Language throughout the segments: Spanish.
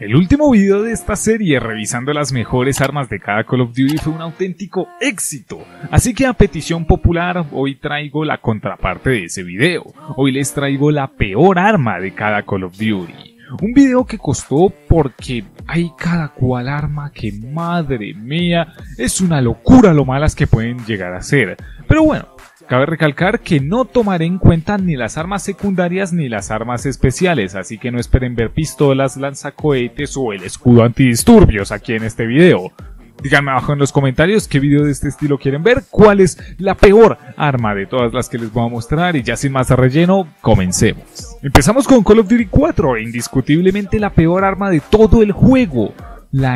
El último video de esta serie revisando las mejores armas de cada Call of Duty fue un auténtico éxito, así que a petición popular hoy traigo la contraparte de ese video. Hoy les traigo la peor arma de cada Call of Duty. Un video que costó porque hay cada cual arma que, madre mía, es una locura lo malas que pueden llegar a ser. Pero bueno, cabe recalcar que no tomaré en cuenta ni las armas secundarias ni las armas especiales, así que no esperen ver pistolas, lanzacohetes o el escudo antidisturbios aquí en este video. Díganme abajo en los comentarios qué video de este estilo quieren ver, cuál es la peor arma de todas las que les voy a mostrar y ya sin más relleno, comencemos. Empezamos con Call of Duty 4, indiscutiblemente la peor arma de todo el juego. La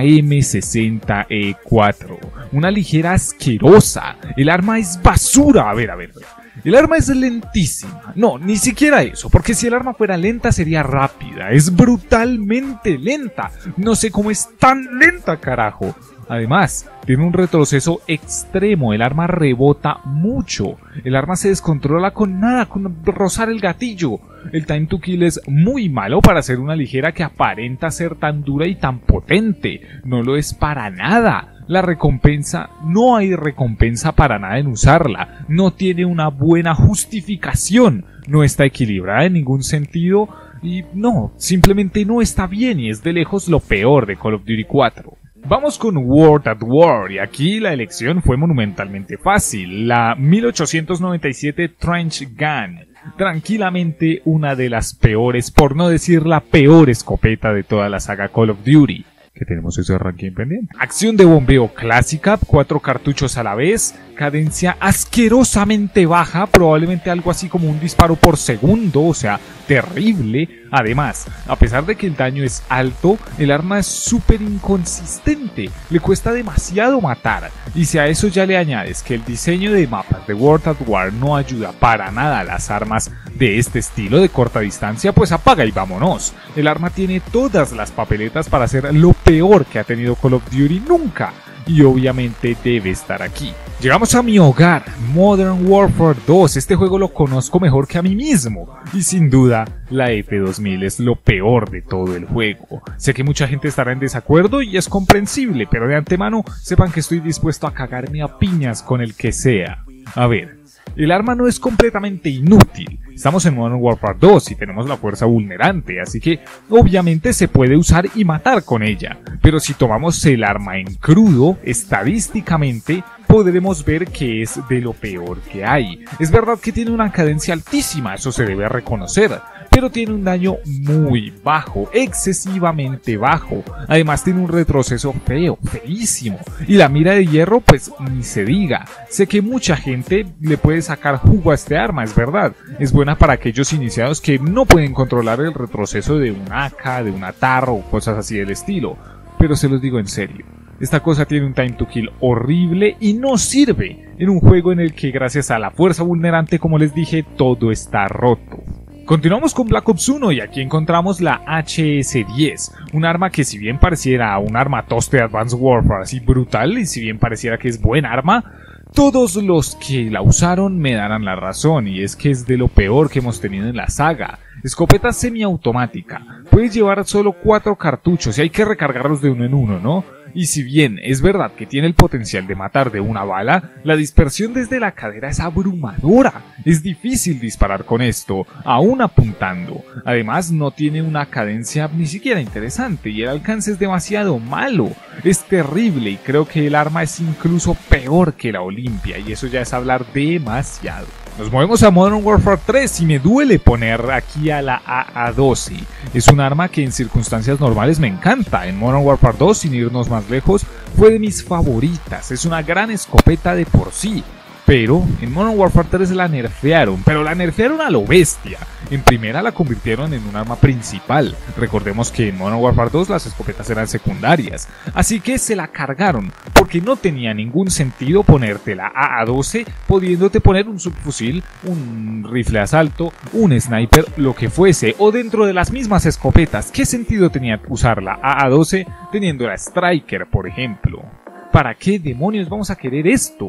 M60E4, una ligera asquerosa, el arma es basura, a ver, el arma es lentísima, no, ni siquiera eso, porque si el arma fuera lenta sería rápida, es brutalmente lenta, no sé cómo es tan lenta carajo. Además, tiene un retroceso extremo, el arma rebota mucho, el arma se descontrola con nada, con rozar el gatillo. El time to kill es muy malo para ser una ligera que aparenta ser tan dura y tan potente, no lo es para nada. La recompensa, no hay recompensa para nada en usarla, no tiene una buena justificación, no está equilibrada en ningún sentido y no, simplemente no está bien y es de lejos lo peor de Call of Duty 4. Vamos con World at War y aquí la elección fue monumentalmente fácil, la 1897 Trench Gun, tranquilamente una de las peores, por no decir la peor escopeta de toda la saga Call of Duty. Que tenemos ese ranking pendiente. Acción de bombeo clásica, 4 cartuchos a la vez, cadencia asquerosamente baja, probablemente algo así como un disparo por segundo, o sea, terrible. Además, a pesar de que el daño es alto, el arma es súper inconsistente, le cuesta demasiado matar. Y si a eso ya le añades que el diseño de mapas de World at War no ayuda para nada a las armas de este estilo de corta distancia, pues apaga y vámonos. El arma tiene todas las papeletas para ser lo peor que ha tenido Call of Duty nunca, y obviamente debe estar aquí. Llegamos a mi hogar, Modern Warfare 2, este juego lo conozco mejor que a mí mismo, y sin duda la F2000 es lo peor de todo el juego. Sé que mucha gente estará en desacuerdo y es comprensible, pero de antemano sepan que estoy dispuesto a cagarme a piñas con el que sea. A ver, el arma no es completamente inútil. Estamos en Modern Warfare 2 y tenemos la fuerza vulnerante, así que obviamente se puede usar y matar con ella. Pero si tomamos el arma en crudo, estadísticamente podremos ver que es de lo peor que hay. Es verdad que tiene una cadencia altísima, eso se debe reconocer, pero tiene un daño muy bajo, excesivamente bajo. Además tiene un retroceso feo, feísimo. Y la mira de hierro, pues ni se diga. Sé que mucha gente le puede sacar jugo a este arma, es verdad. Es buena para aquellos iniciados que no pueden controlar el retroceso de un AK, de una TAR o cosas así del estilo. Pero se los digo en serio. Esta cosa tiene un time to kill horrible y no sirve en un juego en el que gracias a la fuerza vulnerante, como les dije, todo está roto. Continuamos con Black Ops 1 y aquí encontramos la HS-10, un arma que si bien pareciera un arma toste de Advanced Warfare así brutal y si bien pareciera que es buen arma, todos los que la usaron me darán la razón y es que es de lo peor que hemos tenido en la saga. Escopeta semiautomática, puedes llevar solo 4 cartuchos y hay que recargarlos de uno en uno, ¿no? Y si bien es verdad que tiene el potencial de matar de una bala, la dispersión desde la cadera es abrumadora. Es difícil disparar con esto, aún apuntando. Además no tiene una cadencia ni siquiera interesante y el alcance es demasiado malo. Es terrible y creo que el arma es incluso peor que la Olympia y eso ya es hablar demasiado. Nos movemos a Modern Warfare 3 y me duele poner aquí a la AA-12. Es un arma que en circunstancias normales me encanta. En Modern Warfare 2, sin irnos más lejos, fue de mis favoritas. Es una gran escopeta de por sí. Pero en Modern Warfare 3 la nerfearon, pero la nerfearon a lo bestia. En primera la convirtieron en un arma principal. Recordemos que en Modern Warfare 2 las escopetas eran secundarias. Así que se la cargaron, porque no tenía ningún sentido ponerte la AA-12 pudiéndote poner un subfusil, un rifle de asalto, un sniper, lo que fuese, o dentro de las mismas escopetas. ¿Qué sentido tenía usar la AA-12 teniendo la Striker, por ejemplo? ¿Para qué demonios vamos a querer esto?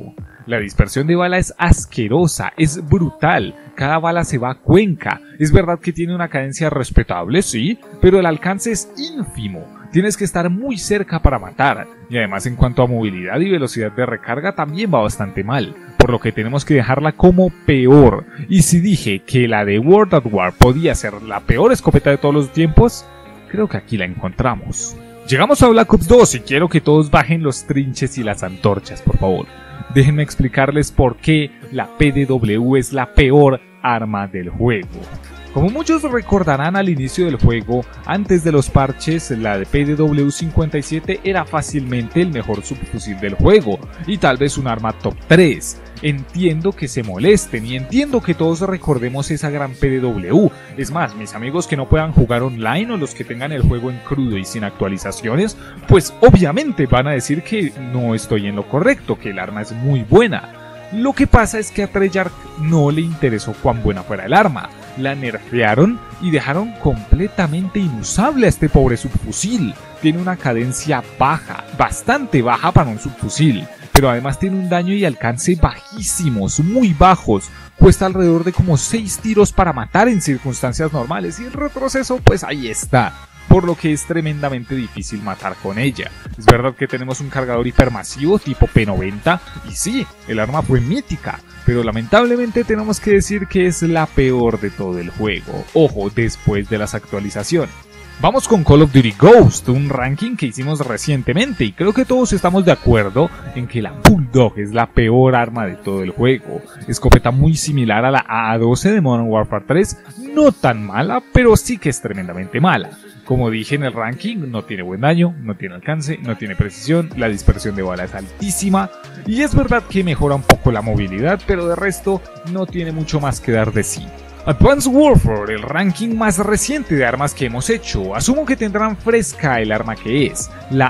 La dispersión de bala es asquerosa, es brutal, cada bala se va a cuenca. Es verdad que tiene una cadencia respetable, sí, pero el alcance es ínfimo. Tienes que estar muy cerca para matar, y además en cuanto a movilidad y velocidad de recarga también va bastante mal, por lo que tenemos que dejarla como peor. Y si dije que la de World at War podía ser la peor escopeta de todos los tiempos, creo que aquí la encontramos. Llegamos a Black Ops 2 y quiero que todos bajen los trinches y las antorchas, por favor. Déjenme explicarles por qué la PDW es la peor arma del juego. Como muchos recordarán, al inicio del juego, antes de los parches, la de PDW-57 era fácilmente el mejor subfusil del juego, y tal vez un arma top 3. Entiendo que se molesten y entiendo que todos recordemos esa gran PDW. Es más, mis amigos que no puedan jugar online o los que tengan el juego en crudo y sin actualizaciones, pues obviamente van a decir que no estoy en lo correcto, que el arma es muy buena. Lo que pasa es que a Treyarch no le interesó cuán buena fuera el arma. La nerfearon y dejaron completamente inusable a este pobre subfusil. Tiene una cadencia baja, bastante baja para un subfusil, pero además tiene un daño y alcance bajísimos, muy bajos. Cuesta alrededor de como 6 tiros para matar en circunstancias normales y el retroceso pues ahí está, por lo que es tremendamente difícil matar con ella. Es verdad que tenemos un cargador hipermasivo tipo P90 y sí, el arma fue mítica, pero lamentablemente tenemos que decir que es la peor de todo el juego. Ojo, después de las actualizaciones. Vamos con Call of Duty Ghost, un ranking que hicimos recientemente y creo que todos estamos de acuerdo en que la Bulldog es la peor arma de todo el juego. Escopeta muy similar a la AA-12 de Modern Warfare 3, no tan mala, pero sí que es tremendamente mala. Como dije en el ranking, no tiene buen daño, no tiene alcance, no tiene precisión, la dispersión de bala es altísima y es verdad que mejora un poco la movilidad, pero de resto no tiene mucho más que dar de sí. Advanced Warfare, el ranking más reciente de armas que hemos hecho. Asumo que tendrán fresca el arma que es, la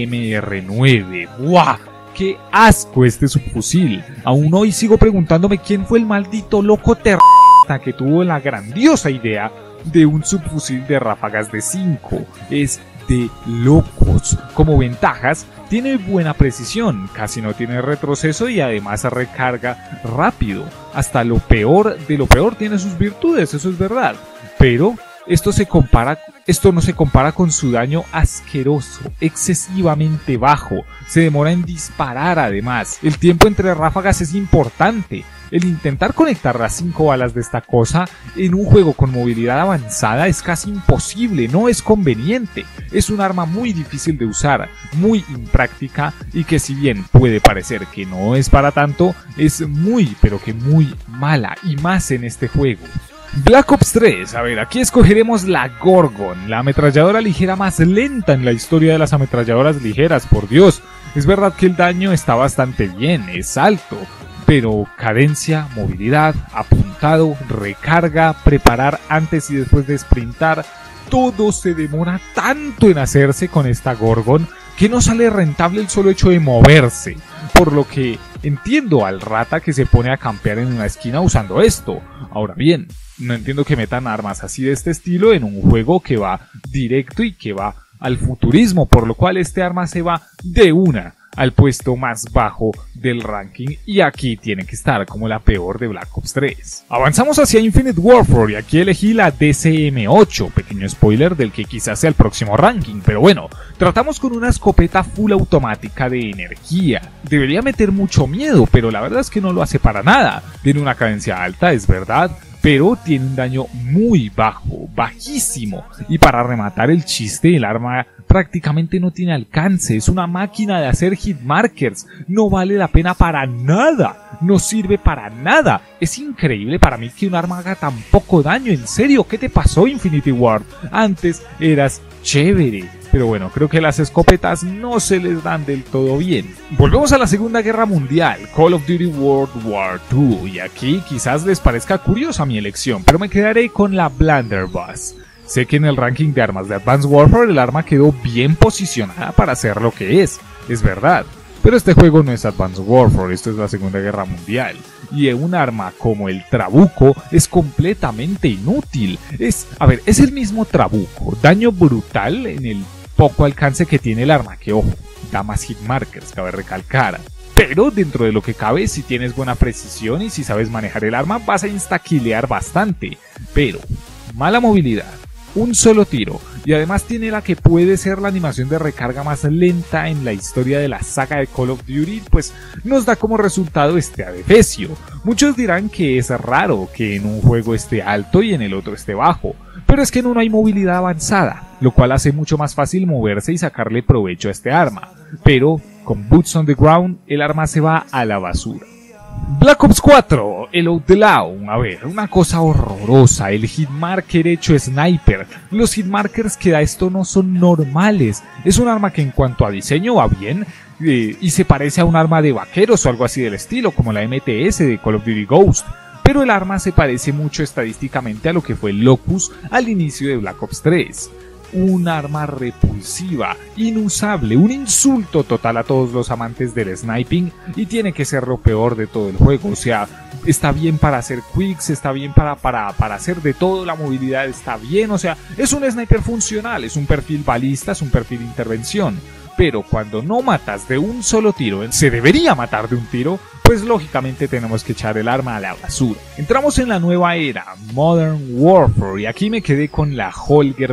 AMR9. ¡Buah! ¡Qué asco este subfusil! Aún hoy sigo preguntándome quién fue el maldito loco terrorista que tuvo la grandiosa idea de un subfusil de ráfagas de 5. Es de locos. Como ventajas, tiene buena precisión, casi no tiene retroceso y además recarga rápido. Hasta lo peor de lo peor tiene sus virtudes, eso es verdad. Pero esto no se compara con su daño asqueroso, excesivamente bajo. Se demora en disparar además. El tiempo entre ráfagas es importante. El intentar conectar las 5 balas de esta cosa en un juego con movilidad avanzada es casi imposible, no es conveniente. Es un arma muy difícil de usar, muy impráctica y que si bien puede parecer que no es para tanto, es muy pero que muy mala y más en este juego. Black Ops 3, a ver, aquí escogeremos la Gorgon, la ametralladora ligera más lenta en la historia de las ametralladoras ligeras, por Dios. Es verdad que el daño está bastante bien, es alto, pero cadencia, movilidad, apuntado, recarga, preparar antes y después de sprintar, todo se demora tanto en hacerse con esta Gorgon que no sale rentable el solo hecho de moverse, por lo que entiendo al rata que se pone a campear en una esquina usando esto. Ahora bien, no entiendo que metan armas así de este estilo en un juego que va directo y que va al futurismo, por lo cual este arma se va de una al puesto más bajo del ranking y aquí tiene que estar como la peor de Black Ops 3. Avanzamos hacia Infinite Warfare y aquí elegí la DCM-8, pequeño spoiler del que quizás sea el próximo ranking, pero bueno, tratamos con una escopeta full automática de energía. Debería meter mucho miedo, pero la verdad es que no lo hace para nada. Tiene una cadencia alta, es verdad, pero tiene un daño muy bajo, bajísimo, y para rematar el chiste, el arma prácticamente no tiene alcance, es una máquina de hacer hitmarkers, no vale la pena para nada, no sirve para nada. Es increíble para mí que un arma haga tan poco daño, en serio, ¿qué te pasó Infinity Ward? Antes eras chévere. Pero bueno, creo que las escopetas no se les dan del todo bien. Volvemos a la Segunda Guerra Mundial, Call of Duty World War II, y aquí quizás les parezca curiosa mi elección, pero me quedaré con la Blunderbuss. Sé que en el ranking de armas de Advanced Warfare el arma quedó bien posicionada para ser lo que es verdad. Pero este juego no es Advanced Warfare, esto es la Segunda Guerra Mundial. Y un arma como el Trabuco es completamente inútil. Es el mismo Trabuco, daño brutal en el poco alcance que tiene el arma, que ojo, da más hitmarkers, cabe recalcar. pero dentro de lo que cabe, si tienes buena precisión y si sabes manejar el arma, vas a instaquilear bastante. Pero, mala movilidad, un solo tiro, y además tiene la que puede ser la animación de recarga más lenta en la historia de la saga de Call of Duty, pues nos da como resultado este adefesio. Muchos dirán que es raro que en un juego esté alto y en el otro esté bajo, pero es que en uno hay movilidad avanzada, lo cual hace mucho más fácil moverse y sacarle provecho a este arma, pero con Boots on the Ground el arma se va a la basura. Black Ops 4, el Outlaw, a ver, una cosa horrorosa, el hitmarker hecho sniper. Los hitmarkers que da esto no son normales, es un arma que en cuanto a diseño va bien, y se parece a un arma de vaqueros o algo así del estilo, como la MTS de Call of Duty Ghost, pero el arma se parece mucho estadísticamente a lo que fue el Locus al inicio de Black Ops 3. Un arma repulsiva, inusable, un insulto total a todos los amantes del sniping y tiene que ser lo peor de todo el juego. O sea, está bien para hacer quicks, está bien para hacer de todo, la movilidad está bien, o sea, es un sniper funcional, es un perfil balista, es un perfil de intervención. Pero cuando no matas de un solo tiro, se debería matar de un tiro, pues lógicamente tenemos que echar el arma a la basura. Entramos en la nueva era, Modern Warfare, y aquí me quedé con la Holger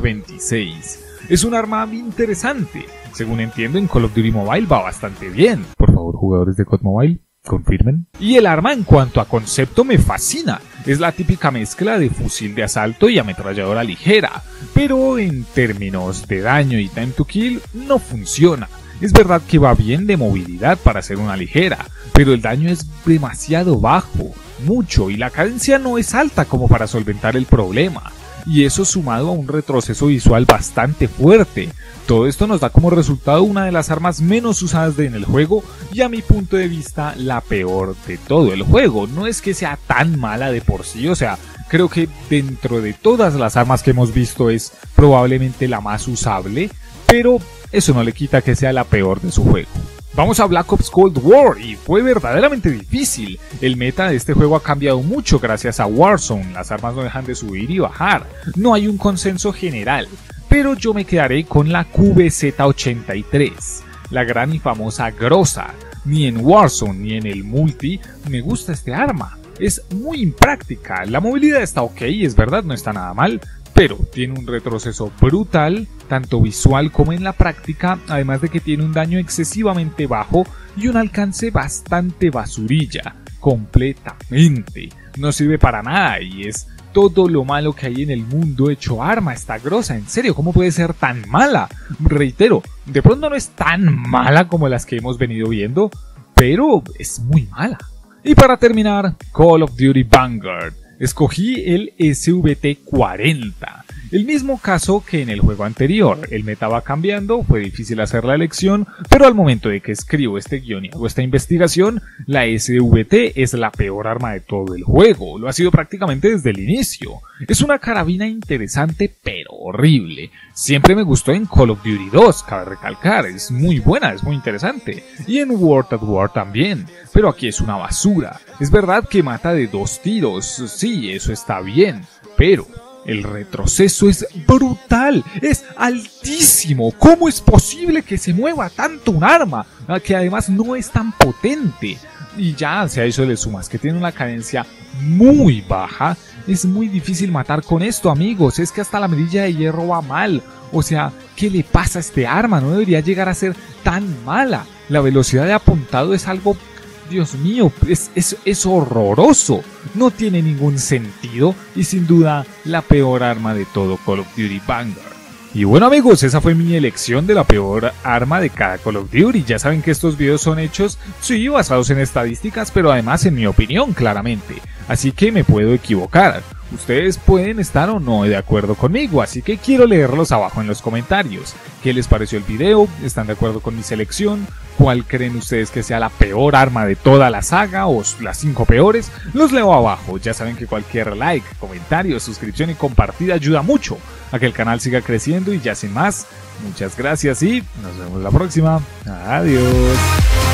26. Es un arma interesante. Según entiendo, en Call of Duty Mobile va bastante bien. Por favor, jugadores de COD Mobile, confirmen. Y el arma en cuanto a concepto me fascina. Es la típica mezcla de fusil de asalto y ametralladora ligera, pero en términos de daño y time to kill no funciona. Es verdad que va bien de movilidad para ser una ligera, pero el daño es demasiado bajo, mucho, y la cadencia no es alta como para solventar el problema. Y eso sumado a un retroceso visual bastante fuerte. Todo esto nos da como resultado una de las armas menos usadas en el juego y a mi punto de vista la peor de todo el juego. No es que sea tan mala de por sí, o sea, creo que dentro de todas las armas que hemos visto es probablemente la más usable, pero eso no le quita que sea la peor de su juego. Vamos a Black Ops Cold War y fue verdaderamente difícil. El meta de este juego ha cambiado mucho gracias a Warzone, las armas no dejan de subir y bajar, no hay un consenso general, pero yo me quedaré con la QBZ-83, la gran y famosa Groza. Ni en Warzone ni en el multi me gusta este arma, es muy impráctica, la movilidad está ok, es verdad, no está nada mal, pero tiene un retroceso brutal, tanto visual como en la práctica, además de que tiene un daño excesivamente bajo y un alcance bastante basurilla, completamente. No sirve para nada y es todo lo malo que hay en el mundo hecho arma. Esta Groza, en serio, ¿cómo puede ser tan mala? Reitero, de pronto no es tan mala como las que hemos venido viendo, pero es muy mala. Y para terminar, Call of Duty Vanguard. Escogí el SVT-40. El mismo caso que en el juego anterior, el meta va cambiando, fue difícil hacer la elección, pero al momento de que escribo este guión y hago esta investigación, la SVT es la peor arma de todo el juego, lo ha sido prácticamente desde el inicio. Es una carabina interesante pero horrible. Siempre me gustó en Call of Duty 2, cabe recalcar, es muy buena, es muy interesante. Y en World at War también, pero aquí es una basura. Es verdad que mata de 2 tiros, sí, eso está bien, pero el retroceso es brutal, es altísimo. ¿Cómo es posible que se mueva tanto un arma? Que además no es tan potente. Y ya, si a eso le sumas que tiene una cadencia muy baja, es muy difícil matar con esto, amigos. Es que hasta la medalla de hierro va mal. O sea, ¿qué le pasa a este arma? No debería llegar a ser tan mala. La velocidad de apuntado es algo... Dios mío, es horroroso, no tiene ningún sentido y sin duda la peor arma de todo Call of Duty Vanguard. Y bueno amigos, esa fue mi elección de la peor arma de cada Call of Duty. Ya saben que estos videos son hechos, sí, basados en estadísticas, pero además en mi opinión claramente, así que me puedo equivocar. Ustedes pueden estar o no de acuerdo conmigo, así que quiero leerlos abajo en los comentarios. ¿Qué les pareció el video? ¿Están de acuerdo con mi selección? ¿Cuál creen ustedes que sea la peor arma de toda la saga o las 5 peores? Los leo abajo. Ya saben que cualquier like, comentario, suscripción y compartida ayuda mucho a que el canal siga creciendo y ya sin más, muchas gracias y nos vemos la próxima. Adiós.